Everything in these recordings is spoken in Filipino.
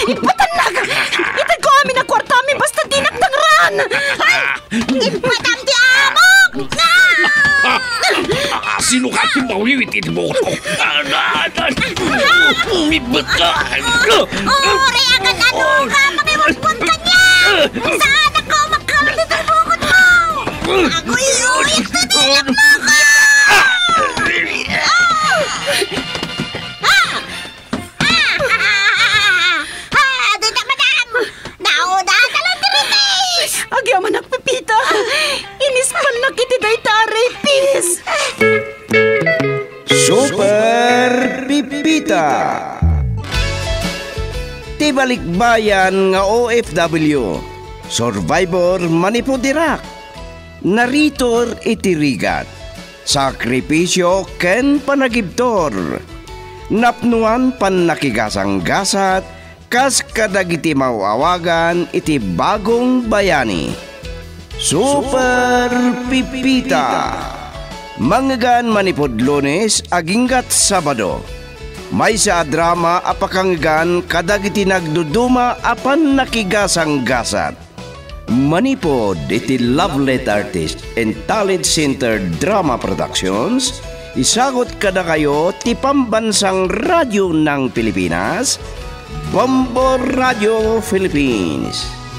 Ipatanak! Itag ko amin ang kwarta amin basta dinagdangran! Madam di amok! Sino ka timawin mo ko? Umibot ka! Reagan ano ka? Makiwagpon ka niya! Saan ako magkamit ito bukod mo? Ako iuwit na nilak mo ka! Dito, madam! Nauda ka lang diritis! Agyaman nagpipita! Inispan na kiti day taray, pis! Super Pipita. Tibalikbayan nga OFW, Survivor manipudirak, Naritor itirigat, Sakripisyo ken panagibtor, Napnuan pan nakigasang-gasat, kas kadagiti mawawagan iti bagong bayani. Super Pipita. Manggan manipod Lunes aginggat Sabado. May sa drama apakanggan kadagiti nagduduma apan nakigasang-gasat. Manipod iti Lovelet Artist and Talent Center Drama Productions. Isagot kada kayo ti pambansang radyo ng Pilipinas, Bombo Radio Philippines.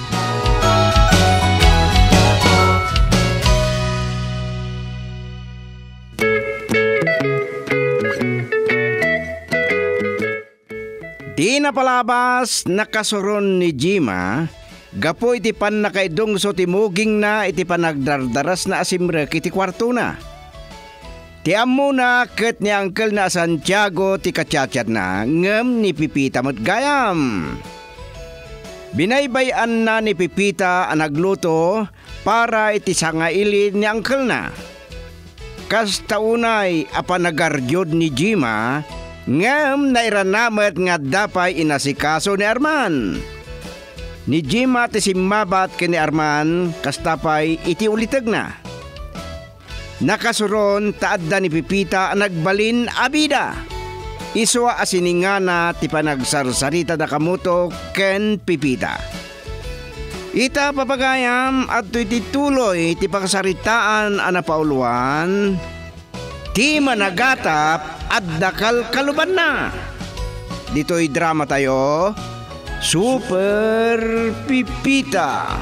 Di na palabas nakasuron ni Jima, gapo iti pan nakaidong so timuging na iti panagdardaras na asimrek iti kwarto na. Ti ammo na ket ni Uncle na Santiago ti katsyatsят na ngem ni Pipita met gayam. Binaybayan na ni Pipita ang nagluto para iti sangaili ni Uncle na. Kas taunay apan nagaryod ni Jima, ngem nairanamet nga dapay inasikaso ni Arman. Ni Jima ti simmabat ken ni Arman kas tapay iti uliteg na. Nakasuron taadda ni Pipita ang nagbalin abida. Iswa asiningana ti panagsarsarita da kamuto ken Pipita. Ita papagayam at iti tuloy ti pagsaritaan ana pauluan. Ti managatap at dakal kaluban na. Dito'y drama tayo, Super Pipita.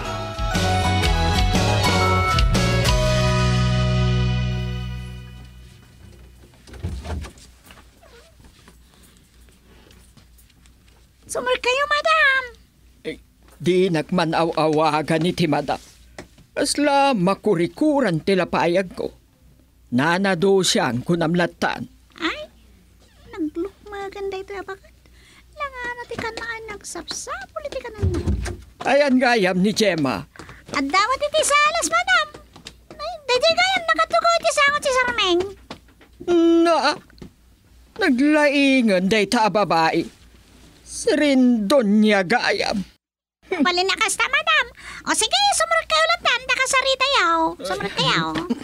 Sumur kayo, madam! Di nagmanaw-awagan ni ti madam. Asla makurikuran tila paayag ko. Nanado siyang kunamlatan. Ay, naglukmagan da ito abakat. Langan natin ka na nagsapsap ulit ka na. Ayan gayam ni Gemma. At dapat iti salas, madam. Ay, dajay gayam nakatuko iti sangot si Sarmeng. Na, naglaingan day ta babae. Sirindon niya gayam. Palinakas ta, madam. O sige, sumurot kayo ulit dan. Dakasarita yaw. Sumurot kayo.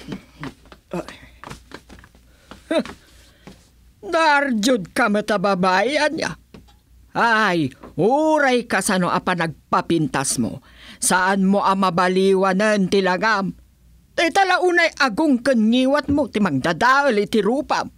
Darjud ka matababayan niya. Ay, uray ka sa no apa nagpapintas mo. Saan mo amabaliwanan tilagam? Tay talaunay agong kangiwat mo timang dadaol iti rupam.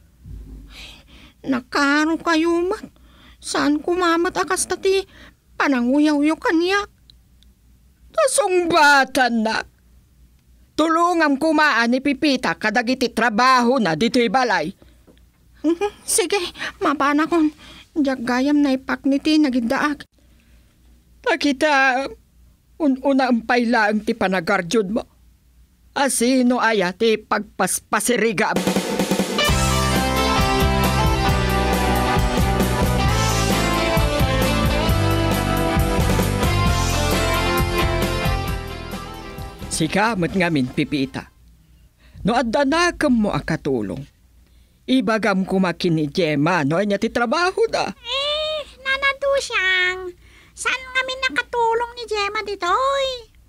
Nakano kayo man? Saan kumamat akas tati pananguyaw-yaw kanyak? Tasungbatan na. Tulungam kumaan ni Pipita kadagiti trabaho na dito'y balay. Sige, mapana kon. Diyak gayam na ipakniti nagidaak. Takita, ununa ang pailaang ti panagarjud mo. Asino aya ti pagpaspasirigam. Sikamot ngamin, Pipita. No addanakam mo akatulong. Ibagam kumakin ni Gemma, no niya ti trabaho da. Nanado siyang. Saan ngamin nakatulong ni Gemma ditoy?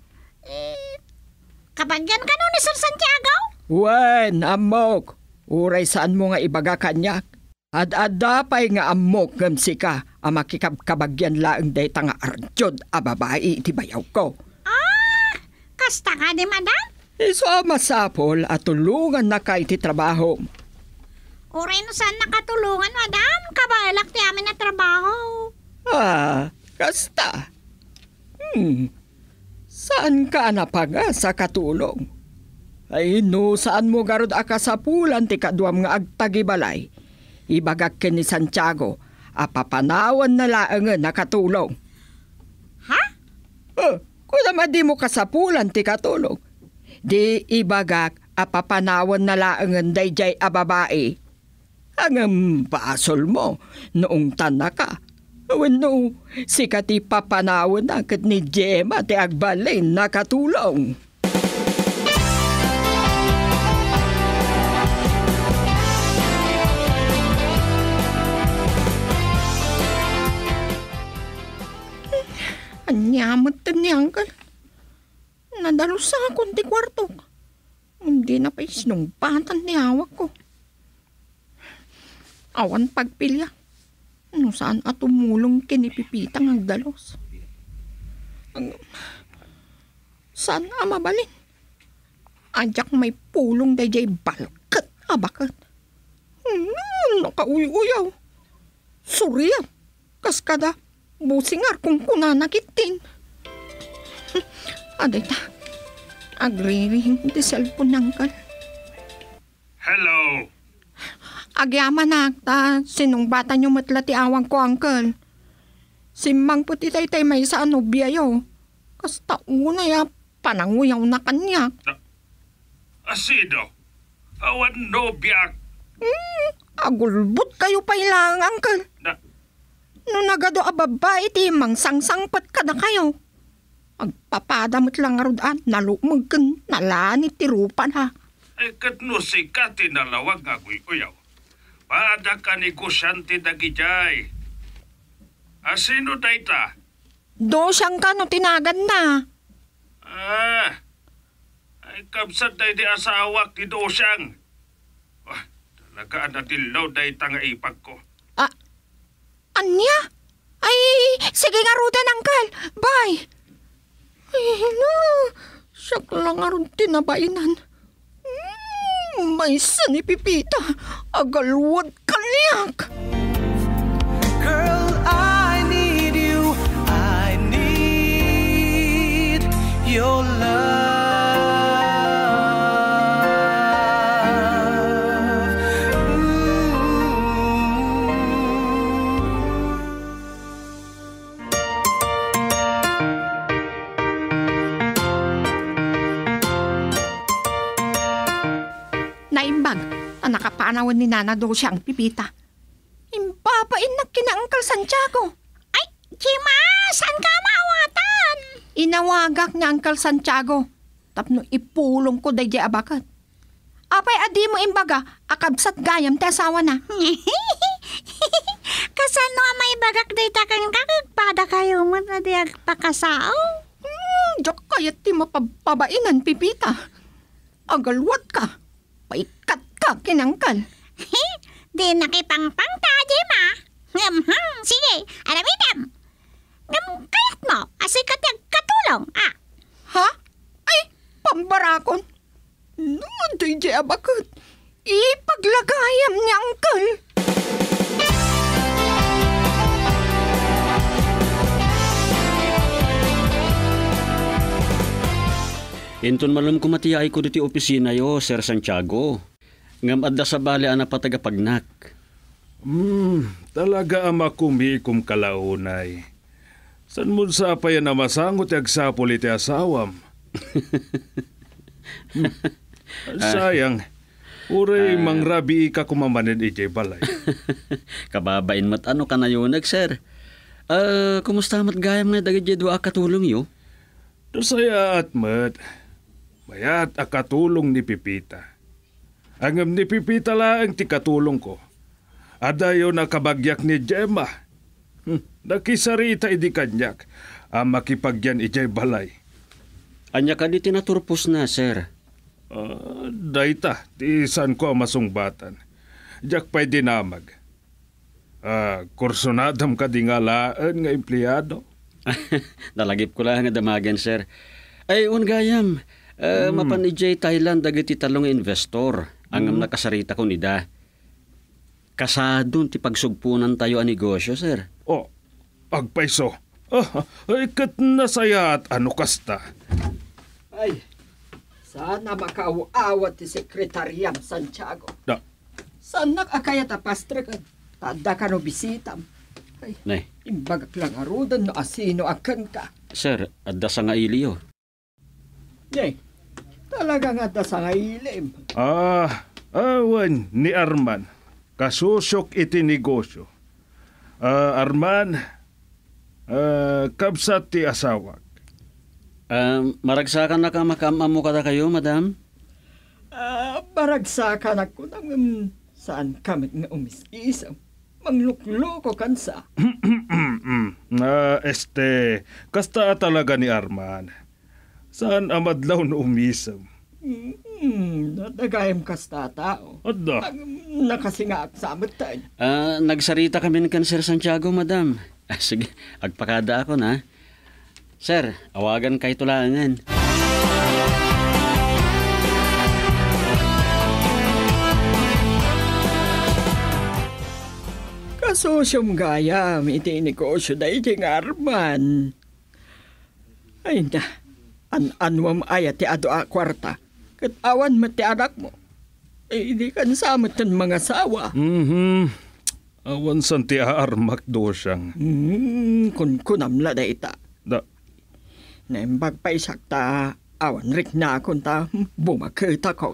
Kabagyan ka nun ni Sir Santiago? Wen, amok. Uray saan mo nga ibaga kanyak. Ad-ada pa'y nga amok ngam sika ang makikabkabagyan laang day nga arjod a babae iti bayaw ko. Kasta ka ni madam? Iso masapol at tulungan na ka iti trabaho. Uray no saan nakatulungan, madam? Kabalak ti amin na trabaho. Kasta. Saan ka napaga sa katulong? Ay no, saan mo garod akasapulan ti kaduam nga agtagibalay? Ibagak ken ni Santiago, apapanawan na laangan nakatulong. Ha? Kung naman di mo kasapulan ti katulong, di ibagak apapanawan na laangan dayjay a babae. Ang basol mo, noong tana ka. Wano, sikat ipapanawan na kat ni Gemma ti agbalin nakatulong. Anyamot ni Uncle. Nadalos sa akong ti kwarto. Hindi na pa isinumpatan ni hawak ko. Awan pagpilya. No saan at tumulong kinipipitang ang dalos. Saan mabalin? Adyak may pulong dayjay balkat abakat. Nakauy-uyaw. Surya. Kaskada. Busingar kung kunanakitin. Aday ta. Agririhing di cellphone Uncle. Hello. Agyaman na ta, sinong bata nyo matla ti awang ko, Uncle. Simang puti tay may sa anobya yo. Kasta una ya, pananguyaw na kanyak. Asido? Awan no biyak. Agulbot kayo pa ilang, Uncle. No nagado a babae ti mangsangsangpat ka na kayo. Agpapadamot lang arudan, nalumagkan, nalanit ti rupan ha. Ay katno si Kati nalawag nga uyaw. Pada ka negosyante dagijay. Asino dayta? Do siyang ka no tinagan na. Ay kabsat day di asawak ti dosyang. Talaga na tilaw dayta nga ipag ko. Anya? Ay, sige nga rudan, Uncle. Bye. Ay, no. Siyak lang nga rin tinabainan. May sanipipita. Agalwad kanyak. Girl, I need you. I need your love. Naimbag, ang nakapanawan ni Nana do siyang pipita. Imbabain na kina Uncle Santiago. Ay, Chima, saan ka maawatan? Inawagak ni Uncle Santiago. Tapno ipulong ko day abakat. Apay adi mo imbaga, akabsat gayam ti asawa na. Kasano may bagak data kang kakagpada kayo mo na di agpakasao? Diyak kayat ti mapabainan pipita. Agalwat ka. Paikat ka kinangkal. Di nakipangpang ta, Jema. Sige, aramitam. Kayat mo, asikat yung katulong, Ha? Ay, pambarakon. DJ abakot. Ipaglagayam ni Uncle. Inton malam kumatiyay ko diti opisina yo, Sir Santiago. Ngam adda sa bali ana patagapagnak. Talaga ama kumikom kalaunay. San mo sa pa yan na masangot agsapol iti asawam? Sayang. Uray mangrabi ka kumamanin iti balay. Kababain mat ano ka na yun, sir? Kumusta mat gayam nga dagiti dua katulong yo? Dosaya at mat. Mayat akatulong ni Pipita. Angam ni Pipita lang ti katulong ko. Adayo na kabagyak ni Gemma. Nakisarita idi kanyak. Makipagyan ijay balay. Anya ka di tinaturpos na, sir. Dayta, ti isan ko ang masungbatan. Diyak pa'y dinamag. Kursunadam ka di nga laan nga empleyado. Nalagip ko lang nga damagan, sir. Ay, gayam. Mapan ni Jay Thailand dagiti talong investor. Ang nakasarita ko nida. Kasadon ti pagsugpunan tayo ang negosyo, sir. Oh, agpaiso. Ikat na saya at ano kasta. Ay, sana makauawat ti Sekretariam Santiago. Da. Sana akaya tapastre ka. Tada ka no bisitam. Ay, Nay, imbagak lang arudan no asino akan ka. sir, adda sa nga iliyo. Yay, talagang ada sa ngailim. Awan ni Arman. Kasusok iti negosyo. Arman, kabsat ti asawak. Maragsakan na ka makamamo kada kayo, madam? Baragsakan ako ng saan kami nga umis-isang. Manglukloko kansa. Kasta talaga ni Arman. Saan amadlaw na umisam? Natagayam kasta tao. Adda. Nakasingaak sa amatan. Nagsarita kami ni Sir Santiago, madam. Sige, agpakada ako na. Sir, awagan kay tulangan. Kasosyong gayam, iti negosyo da iti nga Arman. Ay na, anwam ayat ti ado a kwarta. Kat awan mo ti anak mo. Hindi kan samot ng mga sawa. Awan san ti aarmak do siyang. Kun kunamla da ita. Da. Naimbag pa isakta, awan rik na akong ta bumakita ko.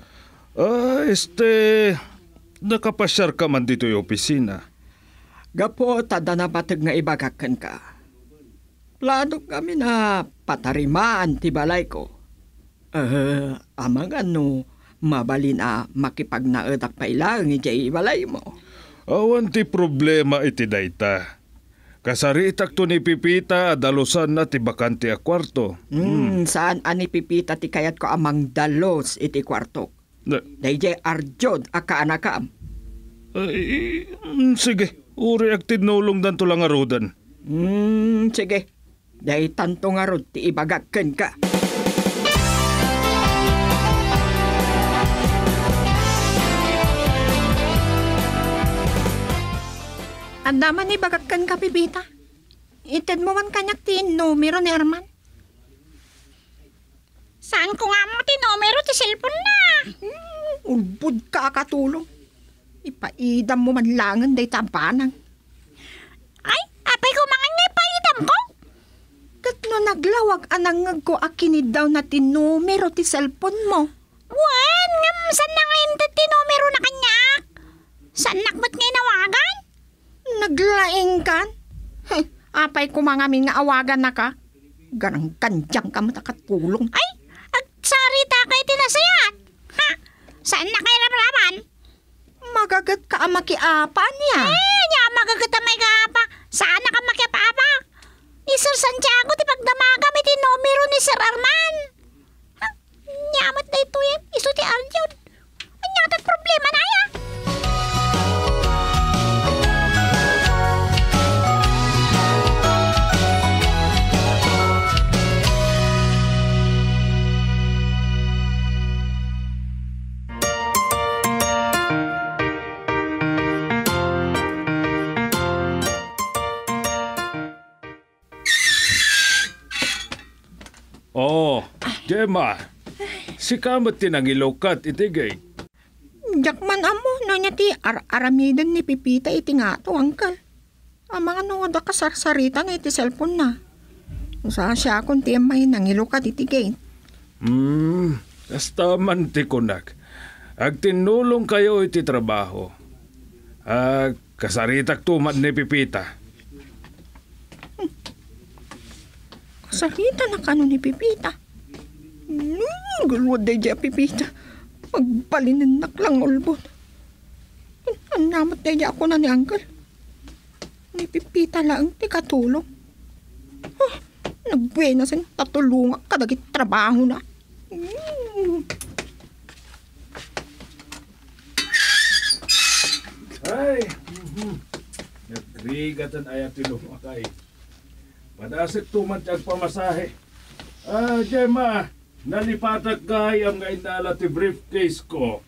Nakapasyar ka man dito yung opisina. Gapo, tada na batag nga ibagakan ka. Plano kami na patarimaan ti balay ko. Amang ano, mabalin makipagnaedak pa ilang iti balay mo. Awan ti problema iti dayta. Kasaritak to ni Pipita dalusan na ti bakante a kwarto. Saan ani Pipita ti kayat ko amang dalos iti kwarto? Dayjay arjod akaanakam. Sige, uri ak tinulong dan to lang arudan. Sige, dahi tanto nga rod ti ibagakken ka. Andaman ni bagagkan ka, Pipita. Ited mo man kanyak ti numero ni Arman. Saan ko nga mo ti numero ti cellphone na? Ulbud ka katulong. Ipaidam mo man langan day tampanang. Ay, apay ko mga ipaidam ko. Kat no naglawag anangag ko akinid daw na ti numero ti cellphone mo. Wan, ngam, saan na ngayon ti numero na kanyak? Saan nakmat ngayon nawagan? Naglaing kan? Apay ko mga min nga awagan na ka. Ganang kanjang ka matakatulong. Ay, agsarita kay tinasayat. Ha? Saan na kayo ramraman? Magagat ka ang makiapa niya. Magagat ang may kaapa. Saan na ka makiapa? Ni Sir Santiago, di pagdamaga may tinomero ni Sir Arman. Ha? Nyamat na ito eh. Iso ti Aljod. Anyatat problema na ya. Gemma, si kamat tinangilokat itigay. Jakman amo, no niya ti aramidan ni Pipita iti nga to, angkal. Amang ano da kasarsarita na iti cellphone na. Sa siya akong ti may nangilokat iti gay. Kasta man ti kunak. Ag tinulong kayo iti trabaho. Kasaritak tumat ni Pipita. Kasarita na kano ni Pipita? Gulwad day dya, Pipita. Magpalinanak lang ulbon. Ang namat day dya ako na ni Uncle. Ni Pipita lang ti katulong. Nagbuena sin tatulungak kadagit trabaho na. Ay, Agrigatan ay atilong akay. Padasit tuman tiyag pamasahe. Gemma, nalipatak gayam nga inala ti briefcase ko.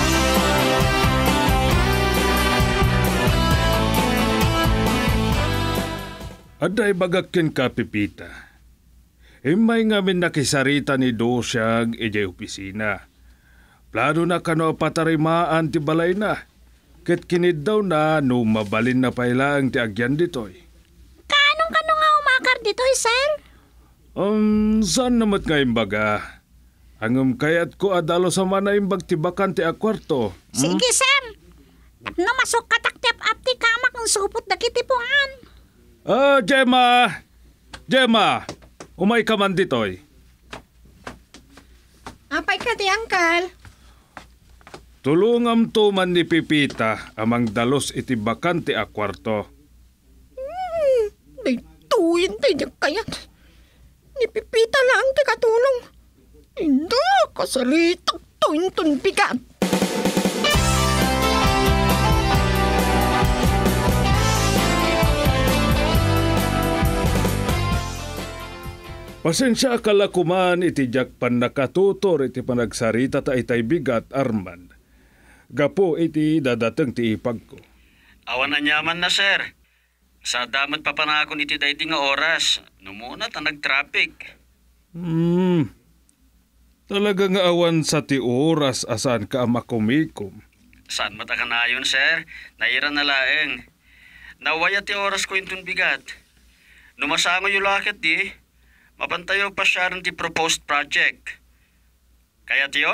Aday bagakkin ka, Pipita. Imay ngamin nakisarita ni Dosyag ijay opisina. Plano na kano patarimaan ti balay na. Ket kinid daw na no mabalin na pailaang ti agyan ditoy. Kanong kano nga umakar dito, sir? Saan namat nga imbaga? Angam kayat ko adalo sa mana imbag tibakan ti akwarto. Sige, sir. No masuk kataktip apti kamak ng supot na kitipungan. Gemma! Gemma! Umay ka man ditoy. Apay ka di, Uncle. Tulungam tuman ni Pipita amang dalos iti bakante a kwarto. Daytoyin tayo kayat. Ni Pipita lang ti katulong. Hindi, kasalitak tuin bigat. Pasensya kalakuman iti jakpan nakatutor iti panagsarita ta itay bigat, Arman. Gapo iti dadateng ti ipag ko. Awan na nyaman na, sir. Sa damat papanakon iti dayti nga oras. Numuna ta nag-traffic. Talaga nga awan sa ti oras asan ka makumikom. Saan mata ka na yun, sir? Nairan na laeng. Nawaya ti oras ko intun bigat. Numasango yung lakit di. Mapantayo pa siya rin ti proposed project. Kaya tiyo?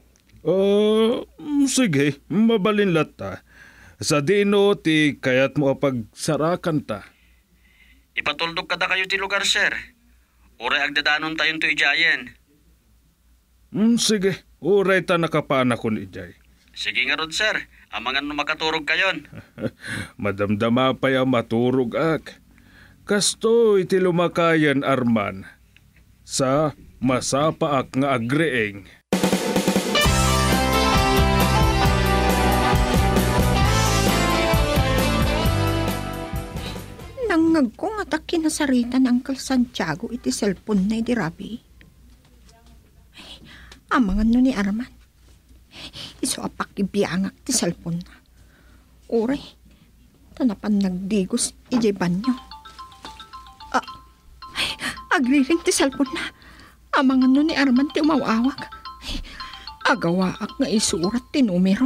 Sige, mabalin lata. Sa dino ti kayat mo apagsarakan ta. Ipatuldok kada kayo ti lugar, sir. Uray agdadanon tayon to ijayen. Sige, uray ta nakapana kun ijay. Sige nga rod, sir. Amangan no makaturog kayon. Madamdama pa ya maturog ak. Kasto iti lumakayan, Arman. Sa masapaak nga agreeng. Nangag ko nga ta kinasarita ng Uncle Santiago iti cellphone na iti Rabi. Amangan no ni Arman. Iso apak ibiyangak ti cellphone na. Uray, tanapan nagdigos iti banyo. Agriring ti cellphone na. Amangan no ni Arman ti umawawag. Agawaak nga isurat ti numero.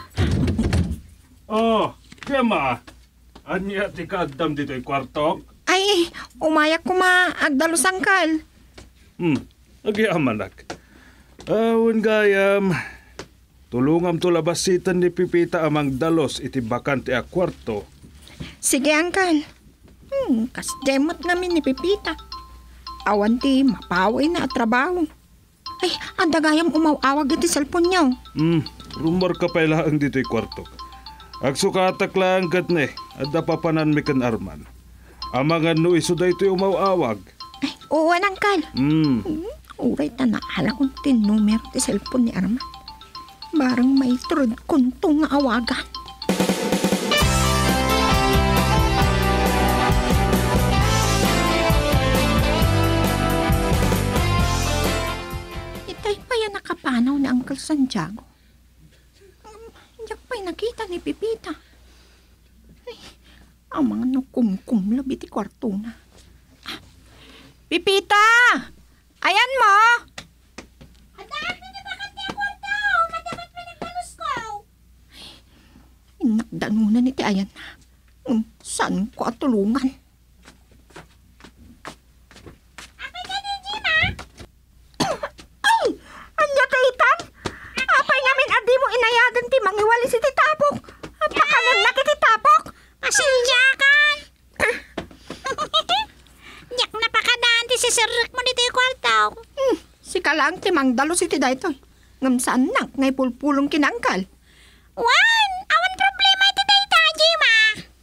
Gemma. Anya ti kaagdam dito'y kwartok? Ay, umayak ko agdalo sangkal. Agyamanak. Awan gayam. Tulungam to labasitan ni Pipita amang dalos iti bakante a kwarto. Sige, Uncle. Kasdemot namin ni Pipita. Awan ti mapaway na at trabaho. Ay, ang dagayam umawawag iti cellphone niyo. Rumor ka pa ilaang dito'y kwarto. Agsukatak lang kat ne, at napapanan mi kan Arman. Amangan no iso da ito'y umawawag. Ay, oo, Uncle. Uray ta naala kong tinumero ti cellphone ni Arman. Barang may trod kuntong nga awagan. Nakapanaw na Uncle Santiago. Diyak pa'y nakita ni Pipita. Ay, ang mga nakumkum labi ti kwarto na. Pipita! Ayan mo! Anak, nanibakan ti kwarto! Madamat pa nagtalus ko! Inakdanunan iti ayan na. Saan ko atulungan? Mangiwalis iti tapok. Pakanan na kiti tapok. Asilyakan. Nyak napakadaan ti sisirik mo dito yung kwartaw. Si kalang ti mangdalos iti daytoy. Ngamsaan nak ngay pulpulong kinangkal. Wan, awan problema iti dayta, Jima.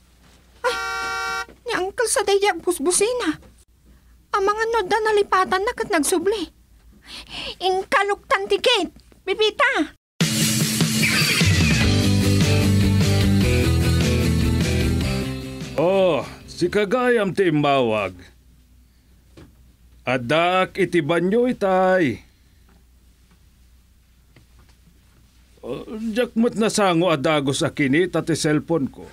Ni Uncle sa daya busbusina. Ang mga noda nalipatan na kat nagsubli. Inkaluktan ti gate. Pipita. Oh, si kagayam ti mawag. Adak iti banyo itay. Jakmat na sango adagos akinit at cellphone ko.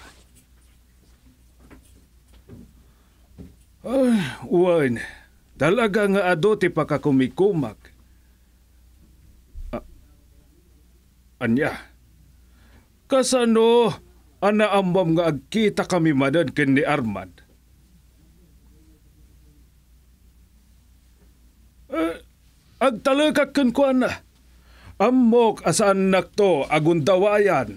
Ay, uwan. Talaga nga ado ti pakakumikumak. Anya, kasano anaambam nga agkita kami manan ken ni Armand? Agtalakak ken ko na. Amok asaan nakto agundawayan.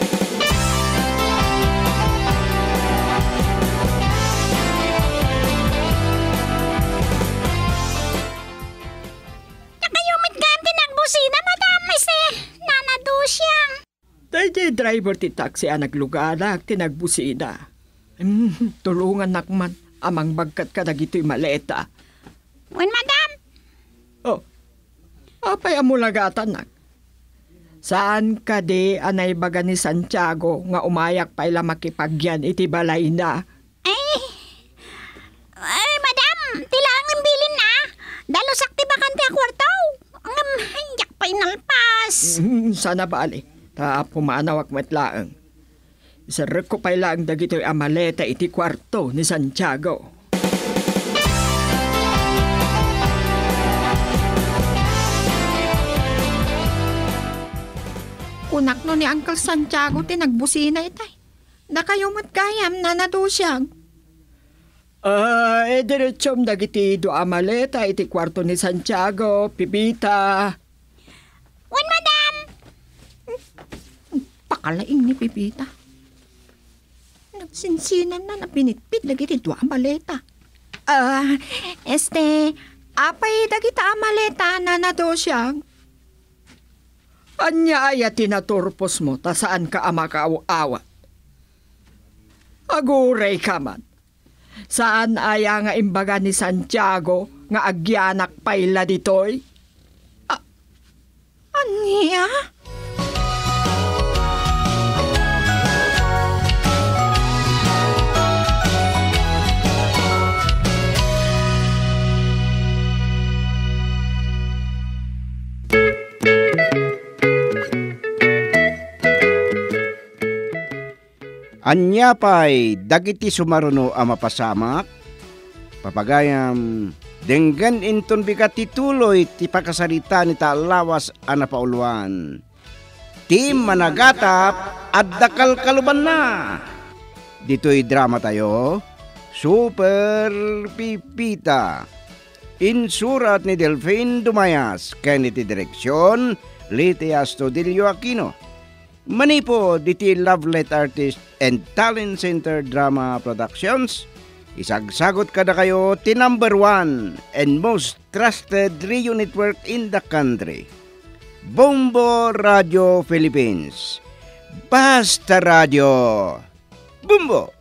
Nakayumit ka ang tinagbusina, madam, nanado siyang. Dahil driver ti taxi ang naglugalag, tinagbusina. Tulungan nakman, amang bagkat ka na gito'y maleta. Wen, madam. Oh, apay amulagatan nak. Saan ka di anay baga ni Santiago nga umayak pa ila makipagyan iti balay na? Ay, madam, tilaang imbilin na. Dalusak ti bakante a kwartaw. Yak pa inalpas. Sana bali. Taap pumanawak matlaang. Isarek ko pa ilang dagito'y amaleta iti kwarto ni Santiago. Kunak no ni Uncle Santiago tinagbusina itay. Nakayumot gayam na nadusyag. Diretsom dagiti do amaleta iti kwarto ni Santiago, Pipita. Wen, madam. Pakalaing ni Pipita. Nagsinsinan na napinitpit dagiti do amaleta. Apay dagita amaleta na nadusyag. Anya ay tinaturpos mo, ta saan ka amakaaw-awat? Aguray ka man. Saan aya nga imbaga ni Santiago nga agyanak paila ditoy? Anya? Anya pa'y dagiti sumaruno a mapasamak, papagayam, denggan inton bigat tituloy ti pakasarita ni talawas a napauluan. Ti managatap at dakal kaluban na. Dito'y drama tayo, Super Pipita. Insurat ni Delphine Dumayas, kaniti direksyon, Litia Astudillo Aquino. Manipo diti Lovelet Artist and Talent Center Drama Productions. Isagsagot kada kayo ti number 1 and most trusted radio network in the country. Bombo Radio Philippines. Basta Radio. Bombo!